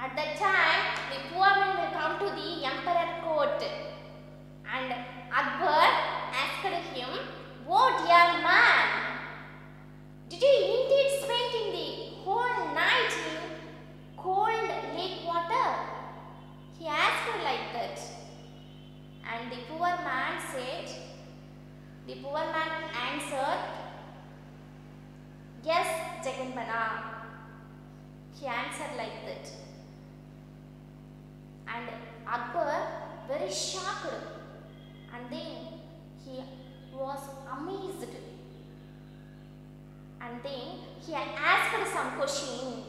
At that time, the poor man will come to the emperor court, and Akbar asked him, "Oh dear man, did you indeed spend the whole night in cold lake water?" He asked like that, and the poor man answered, "Yes, Jaganbana." He answered like that, and Akbar very shocked, and then he was amazed, and then he asked some question.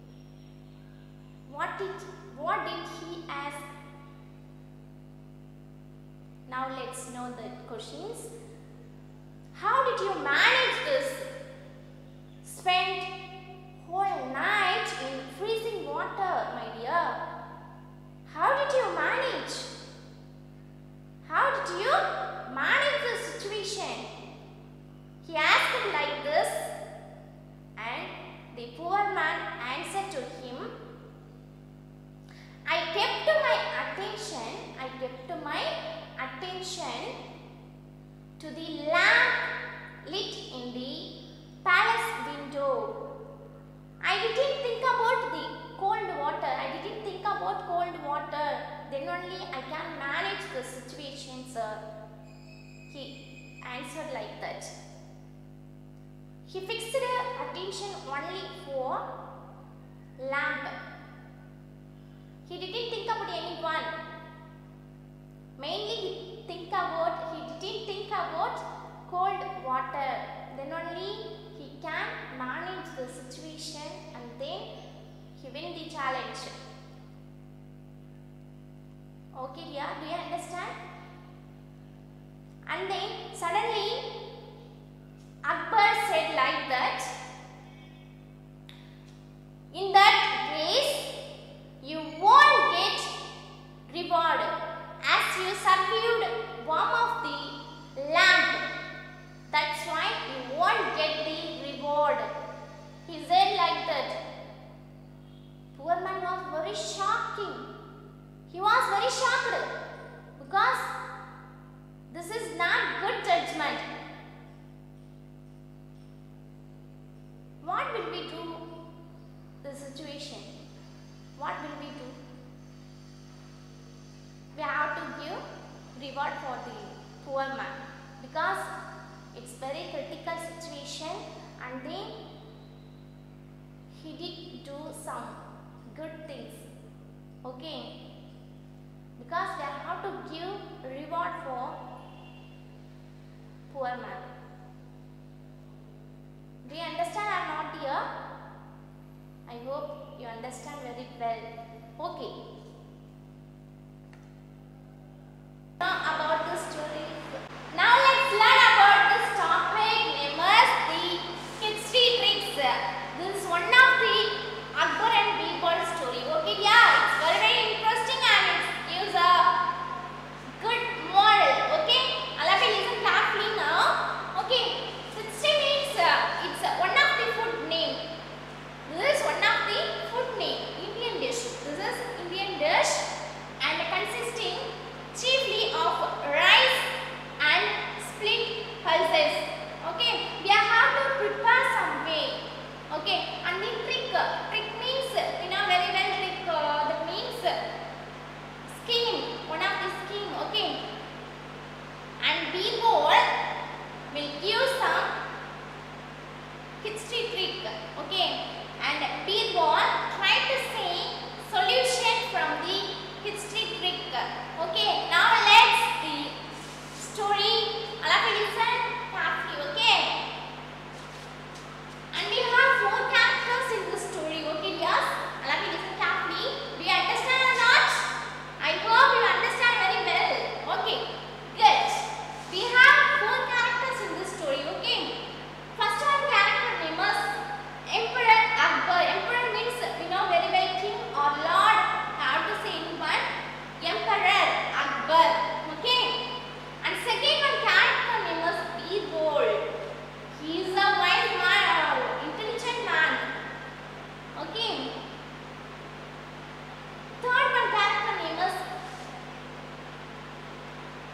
What did he ask? Now let's know the questions. How did you manage this? Spend whole night in freezing water, my dear. How did you manage? How did you manage the situation? He asked like this, and the poor man answered to him, I kept my attention to the lamp lit in the palace window. I didn't think about the cold water. Then only I can manage the situation, sir. He answered like that. He fixed attention only for lamp. He didn't think about anyone. Mainly he didn't think about cold water. Then only he can manage the situation, and then he win the challenge. Okay dear, do you understand? And then suddenly Akbar said like that, in that case you won't get reward as you subdued warmth of the lamp. That's why you won't get the reward. He said like that. Poor man was very shocking. He was very shocked because this is not good judgment. What will we do the situation? What will we do? We have to give reward for the poor man because it's very critical situation, and then he did do some good things. Okay, because we have to give reward for poor man. Do you understand or not, dear? I hope you understand very well. Okay. About this story. Now let's learn about this topic named as the history tricks. This is one of the Akbar and Birbal story. Okay, yeah, it's very interesting, and it gives a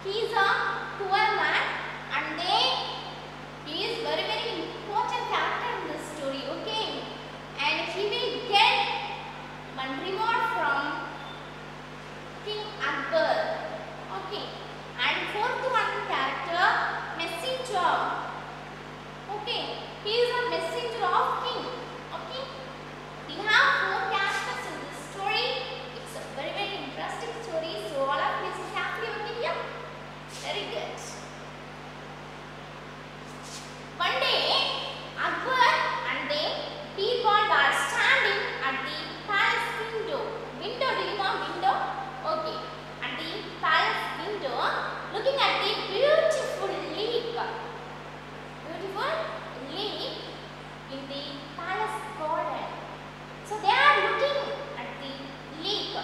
he is a poor man, and then he is very important character in this story, okay? And he will get one reward from King Akbar, okay? And fourth one character, messenger, okay? He is a messenger of king, okay? We have four characters in this story. It's a very interesting story. So all of you is happy, okay? Yeah? Very good. One day, Akbar and then Birbal are standing at the palace window. Window, do you know window? Okay. At the palace window, looking at the beautiful lake. Beautiful lake in the palace garden. So they are looking at the lake.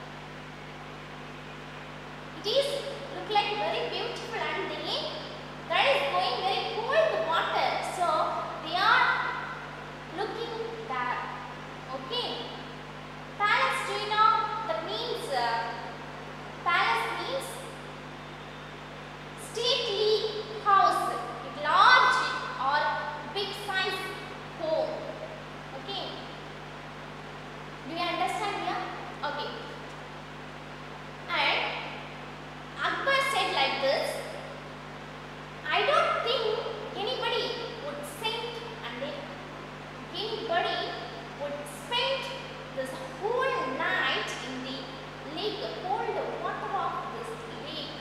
It is look like very beautiful, and there is going very cold water. So they are looking there. Okay. Palace, do you know that means palace means stately house, large or big size home. Okay. Do you understand here? Okay. And Akbar said like this, I don't think anybody would send and then anybody would spend this whole night in the lake, cold water of this lake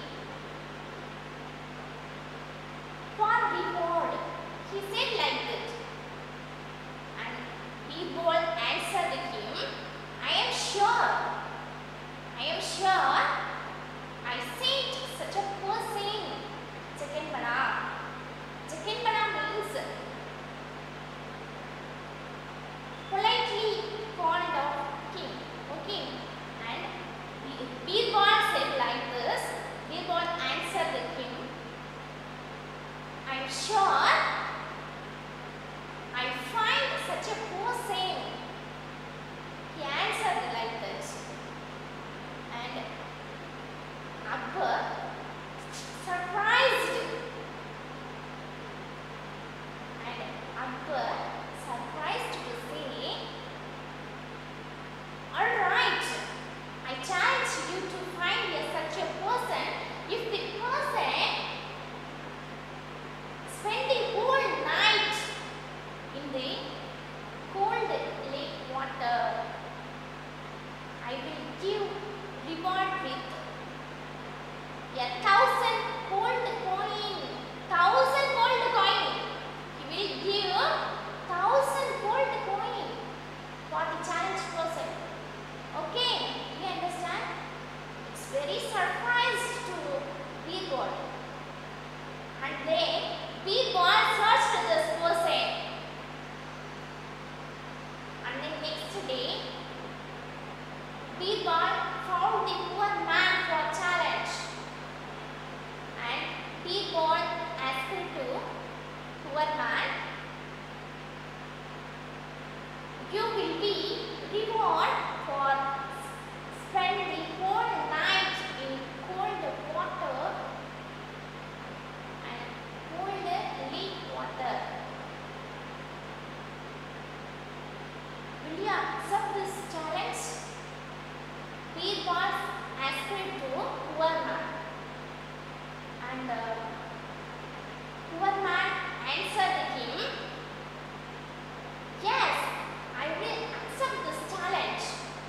for reward. He said like that. And Birbal answered him, I am sure I sent such a person. Second bana means politely called of king. Okay. And Birbal said like this. Birbal answered the king, I am sure I find such a person. He answered like that. And Akbar, surprised, to say, alright, I challenge you to find such a person. If the person spending whole night in the cold lake water, I will give reward with 1,000 gold coin. 1,000 gold coin. He will give 1,000 gold coin for the challenge person. Okay, you understand? It's very surprised to Birbal. And then Birbal searched this person. And then next day, Birbal found the poor man for challenge. And Birbal asked to poor man, you will be reward for spend the whole night in cold water and cold lake water. Will you accept this challenge? Birbal asked to poor man. And poor man answered him, yes, I will accept this challenge.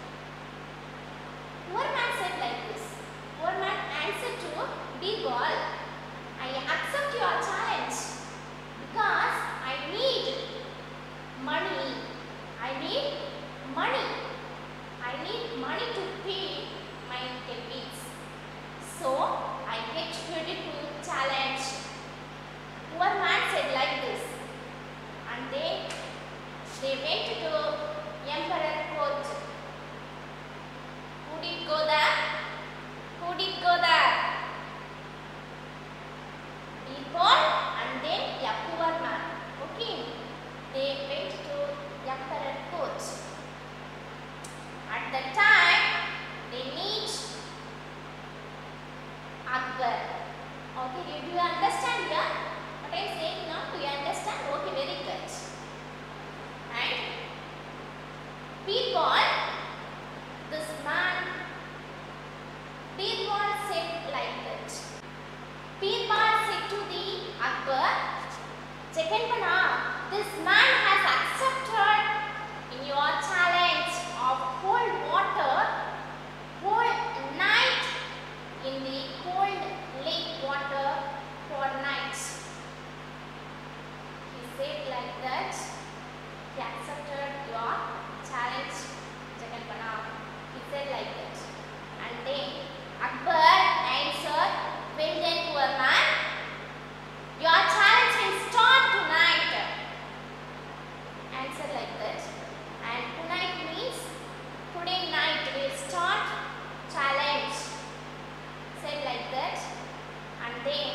Poor man said like this. Poor man answered to Birbal, I accept your challenge because I need money. I need money to pay my bills. So I get ready to challenge. Poor man said like this. And they went to Emperor court. Who did go there? Okay, do you understand here? What I am saying now, do you understand? Okay, very good. And people, this man, people said like that. People said to the Akbar, Jagannath, this man has accepted in your challenge of cold water, whole night in the cold lake water for nights. He said like that. He accepted your challenge, Jagannath. He said like that. And then Akbar answered, well then, poor man, your challenge will start tonight. Answer like that. And tonight means today night will start challenge. Said like that. And then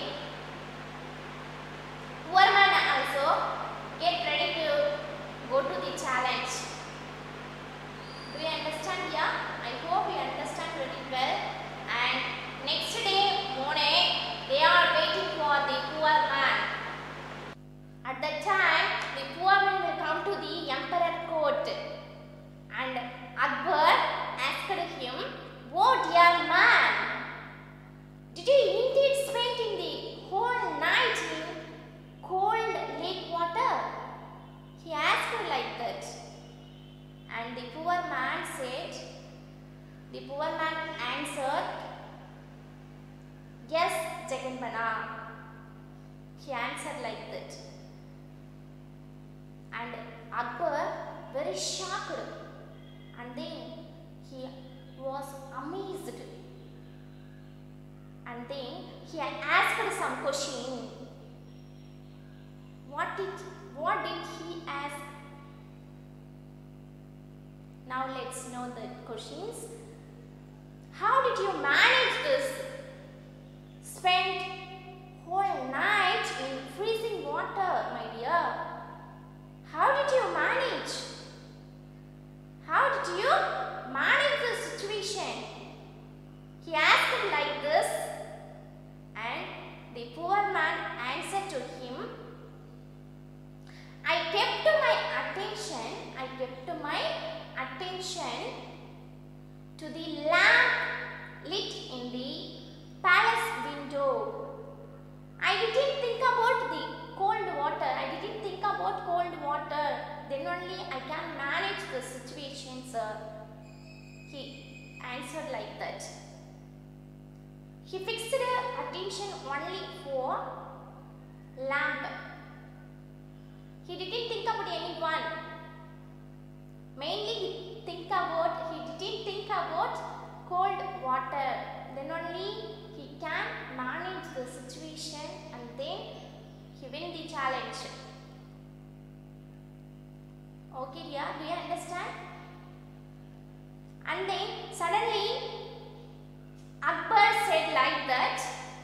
poor man also get ready to go to the challenge. Do you understand here? I hope you understand very well. And next day morning, they are waiting for the poor man. At that time, the poor man will come to the emperor court. And Akbar asked him, oh dear man, did you indeed spend in the whole night in cold lake water? He asked like that. And the poor man said, the poor man answered, yes, Jagannath. He answered like that. And Akbar very shocked. And then he was amazed. And then he asked some question. What did he ask? Now let's know the questions. How did you manage this? Spend whole night in freezing water, my dear. How did you manage? How did you manage the situation? He asked like this, and the poor man answered to him, I kept my attention to the lamp lit in the palace window. I didn't think about the cold water. I didn't think about cold water. Then only I can manage the situation, sir. He answered like that. He fixed attention only for lamp. He didn't think about anyone. Mainly he didn't think about cold water. Then only he can manage the situation and then he win the challenge. Okay dear, do you understand? And then suddenly Akbar said like that,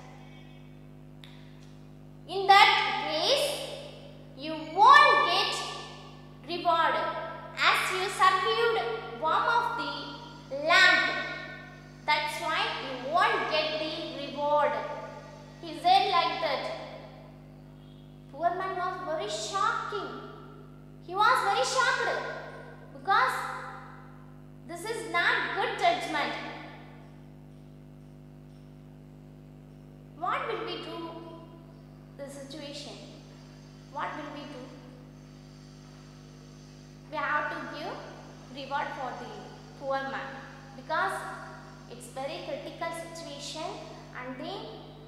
in that case you won't get reward as you subdued one of the lamp. That's why you won't get the reward. He said like that. Poor man was very shocking. He was very shocked because this is not good judgment. What will we do the situation? What will we do? We have to give reward for the poor man because it's very critical situation and then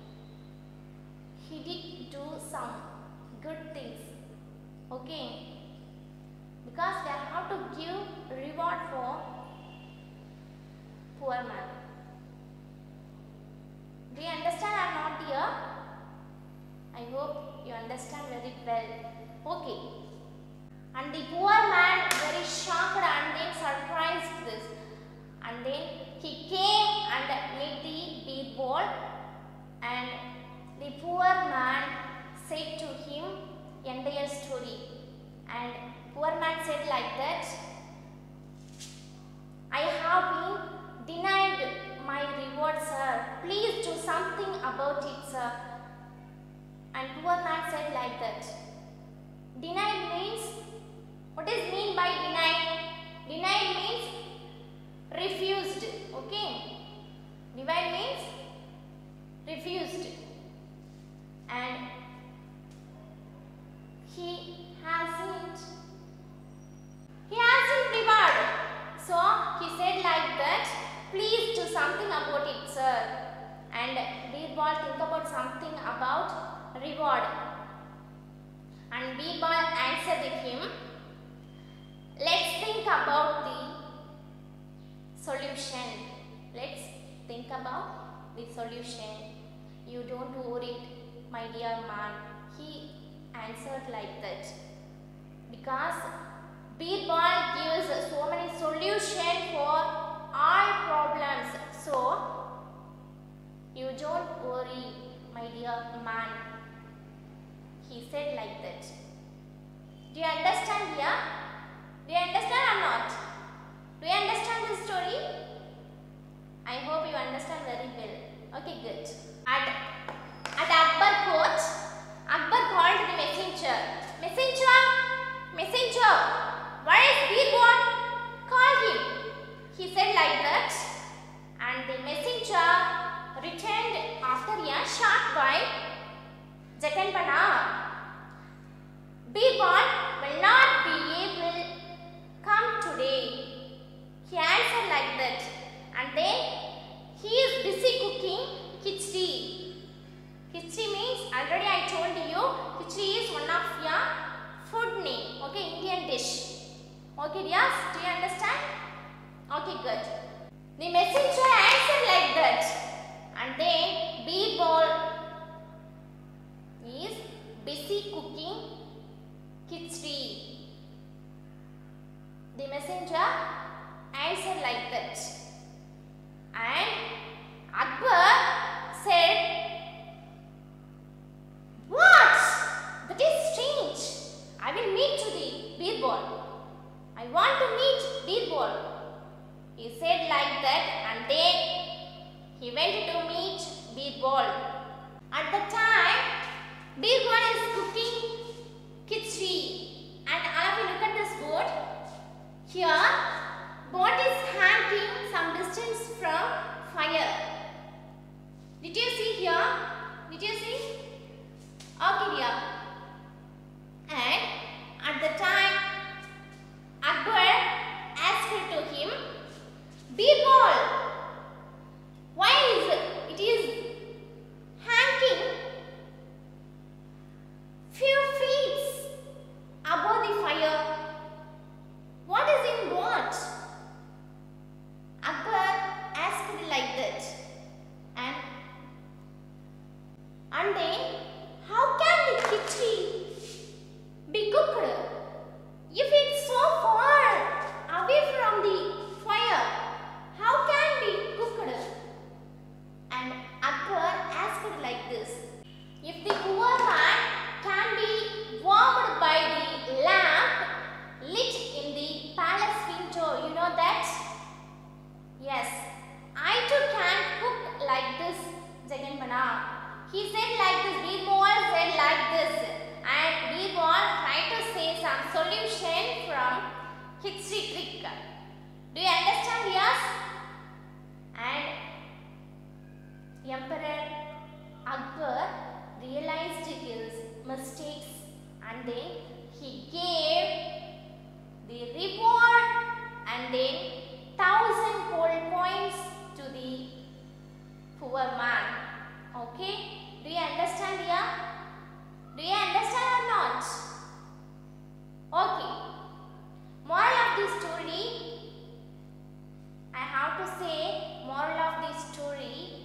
he did do some good things. Okay? Because we have to give reward for poor man. Do you understand or not, dear? I hope you understand very well. Okay. And the poor man very shocked and then surprised this. And then he came and made the bead ball and the poor man said to him entire story. And poor man said like that, I have been denied my reward, sir. Please do something about it, sir. And poor man said like that. Denied means, what is mean by denied? Denied means refused. Okay. Denied means refused. And he hasn't reward. So he said like that, please do something about it, sir. And Birbal think about something about reward. And Birbal answered him, let's think about the solution. Let's think about the solution. You don't worry, my dear man. He answered like that. Because Birbal gives so many solutions for all problems. So, you don't worry, my dear man. He said like that. Do you understand here? Do you understand or not? Do you understand this story? I hope you understand very well. Okay, good. At Akbar court, Akbar called the messenger. Messenger, where is Birbal? Call him. He said like that. And the messenger returned after a short while. Jaganbana, Birbal will not be able come today. He answered like that. And then he is busy cooking khichdi. Khichdi means, already I told you, khichdi is one of your food name. Okay, Indian dish. Okay, yes, do you understand? Okay, good. The messenger answered like that. And then Birbal is busy cooking khichdi. The messenger answered like that. And Akbar said, what? That is strange. I will meet to the Birbal. I want to meet Birbal. He said like that, and then he went to meet Birbal. At the time, Birbal is cooking khichdi. And all of you look at this board. Here, board is hanging some distance from fire. Did you see here? Did you see? Okay, dear. And at the time, Akbar asked to him, Birbal, why is it hanging few feet above the fire? What is in what? Akbar asked like that. And then, how can the khichdi be cooked if it's so far away from the fire? How can be cooked? And Akbar asked like this. If the poor man can be warmed by the lamp lit in the palace window, you know that? Yes, I too can cook like this, Jaganbana. He said like this, Birbal said like this, and Birbal tried to say some solution from khichdi trick. Do you understand? Yes? And Emperor Akbar realized his mistakes, and then he gave the reward and then 1,000 gold coins to the poor man. Okay? Do you understand here? Do you understand or not? Okay. Moral of the story, I have to say, moral of the story,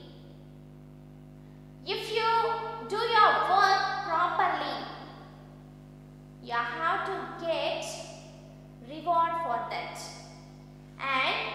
if you do your work properly, you have to get reward for that. And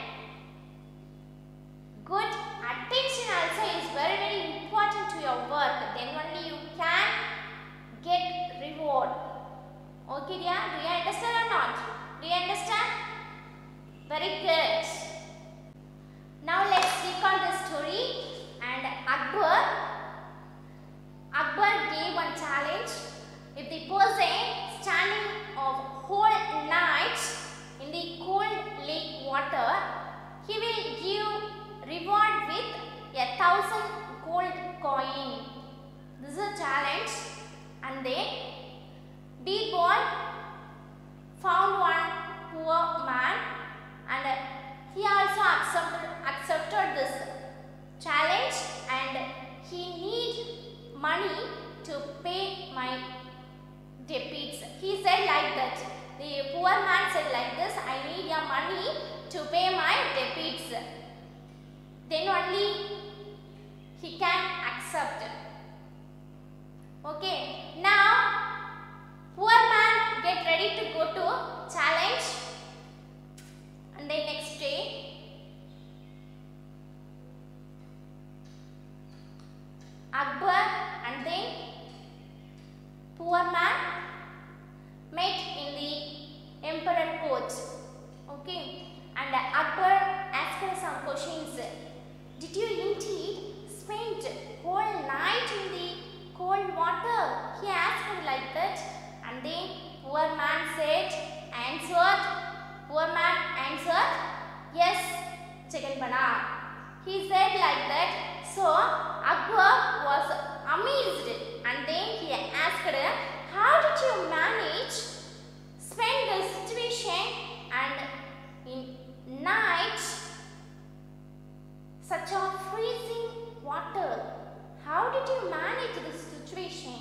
good attention also is very, very important to your work. Then only you can get reward. Okay, dear? Do you understand or not? Do you understand? Very good. Now let's recall the story. And Akbar gave one chance money to pay my debts. He said like that. The poor man said like this, I need your money to pay my debts. Then only he can accept. Okay. Now, poor man get ready to go to challenge. And then next day, Akbar and then poor man met in the emperor court. Okay, and Akbar asked some questions. Did you indeed spend whole night in the cold water? He asked like that, and then poor man answered, yes, chicken banana. He said like that. So Akbar was amazed, and then he asked, how did you manage spend the situation and in night such a freezing water? How did you manage this situation?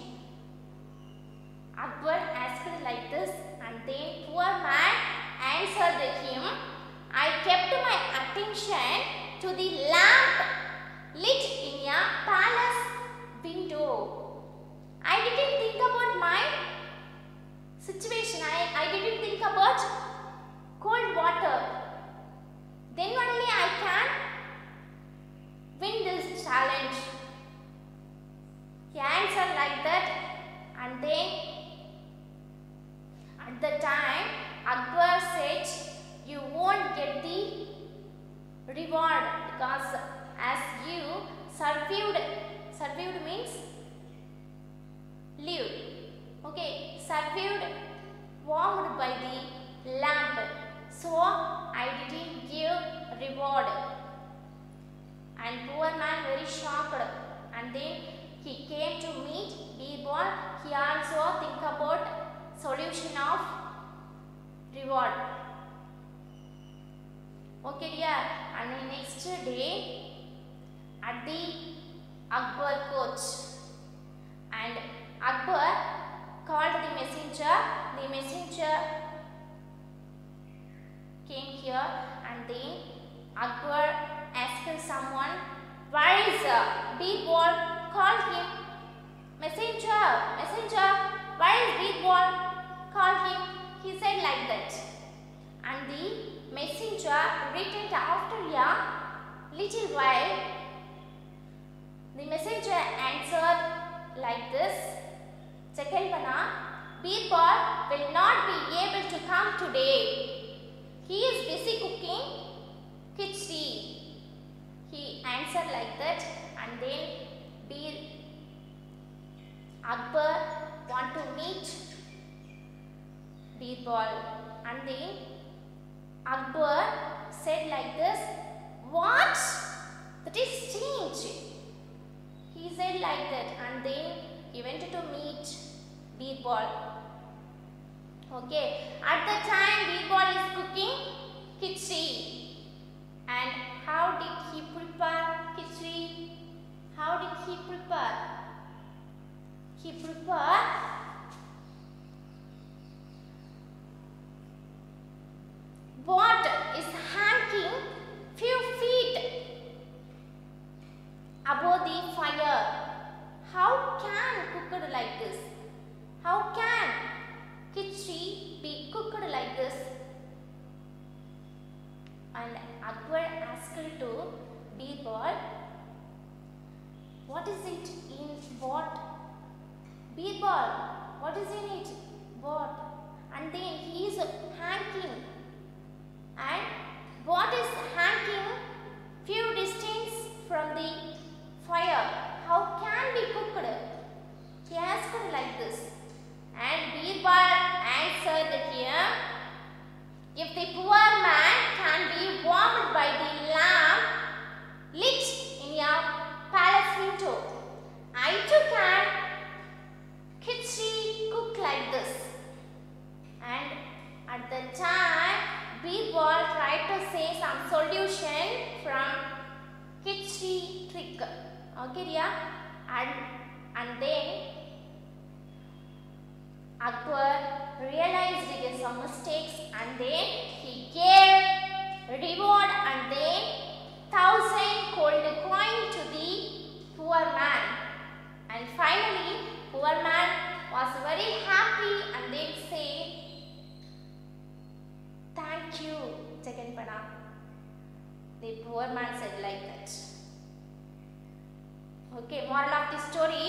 Akbar asked like this, and then poor man answered him, I kept my attention to the lamp lit in a palace window. I didn't think about my situation. I didn't think about cold water. Then only I can win this challenge. He answered like that, and then at the time Akbar said, you won't get the reward because as you served means live. Okay, served warmed by the lamp. So I didn't give reward. And poor man very shocked, and then he came to meet Birbal. He also think about solution of reward. Okay dear, and the next day at the Akbar court, and Akbar called the messenger. The messenger came here, and then Akbar asked someone, where is Birbal? Called him. Messenger, where is Birbal? Called him. He said like that. And the messenger returned after a little while. The messenger answered like this, Chakalpana, Birbal will not be able to come today. He is busy cooking khichdi. He answered like that, and then Akbar want to meet Birbal, and then Akbar said like this, what? That is strange. He said like that, and then he went to meet Birbal. Okay, at the time Birbal is cooking khichdi. And how did he prepare khichdi? How did he prepare? He prepared what is hanging few feet above the fire. How can cooked like this? How can khichdi be cooked like this? And Akbar asked to Birbal, what is it in what? Birbal, what is in it? What? And then he is hanging. And what is hanging few distance from the fire? How can be cooked? He asked like this. And Birbal answered here, if the poor man can be warmed by the lamp lit in your palace window, I too can khichdi cook like this. And at the time, Birbal tried to say some solution from khichdi trick. Okay, dear? And then Akbar realized his some mistakes, and then he gave reward and then 1,000 gold coin to the poor man. And finally, poor man was very happy and then say, "Thank you, Jaganpana." The poor man said like that. Okay, moral of the story: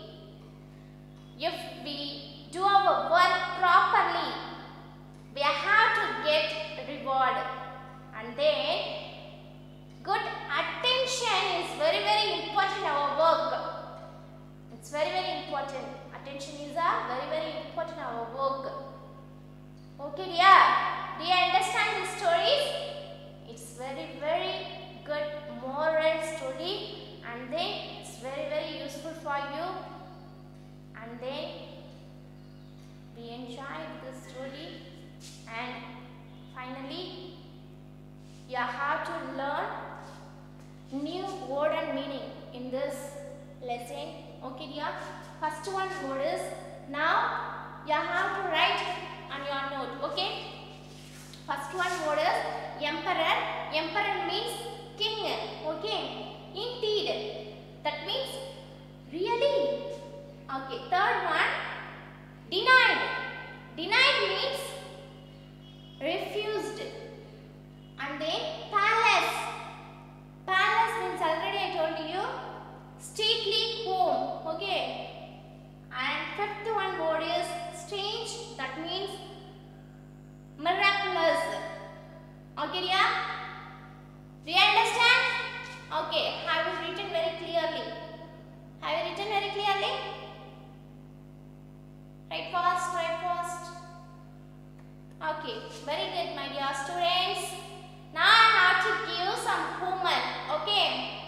if we do our work properly, we have to get reward, and then good attention is very important in our work. It's very important. Attention is a very important in our work. Okay, dear. Do you understand the stories? It's very good moral story, and then it's very useful for you, and then we enjoyed this story, and finally you have to learn new word and meaning in this lesson. Okay, dear. First one word is, now you have to write on your note. Okay. First one word is emperor. Emperor means king. Okay. Indeed. That means really. Okay. Third one, denied. Denied means refused. And then palace. Palace means, already I told you, stately home. Okay. And fifth one word is strange. That means miraculous. Okay, dear? Do you understand? Okay. Have you written very clearly? Have you written very clearly? Write fast, write fast. Okay. Very good, my dear students. Now I have to give some homework. Okay.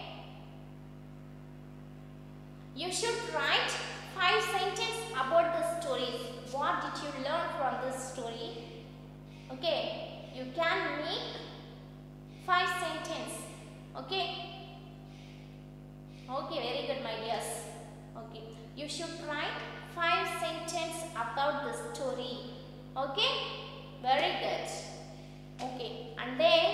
You should write 5 sentences about the stories. What did you learn from this story? Okay. You can make 5 sentences. Okay. Okay, very good, my dears. Okay. You should write 5 sentences about the story. Okay. Very good. Okay. And then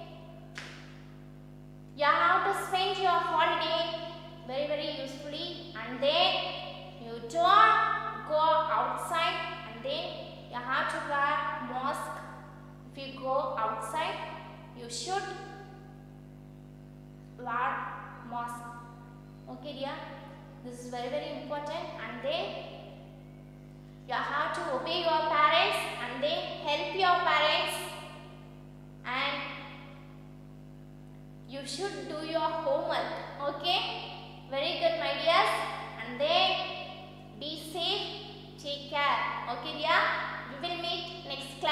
you have to spend your holiday very usefully, and then you don't go outside, and then you have to wear mask. If you go outside, you should wear mask. Okay, dear? This is very important. And then you have to obey your parents, and then help your parents, and you should do your homework. Okay? Very good, my dears. And then be safe. Take care. Okay, dear? We will meet next time.